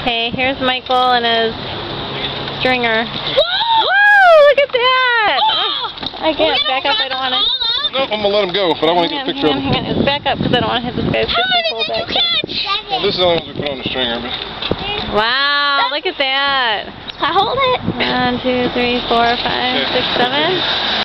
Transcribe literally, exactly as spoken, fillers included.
Okay, here's Michael and his stringer. Whoa! Whoa! Look at that! Oh, I can't back up. I don't want to. No, I'm gonna let him go, but I want to get a picture of him. Hang on, hang on. Back up because I don't want to hit this guy's pull back. Well, this is the only one we put on the stringer. But... Wow! Look at that. I hold it. One, two, three, four, five, six, seven.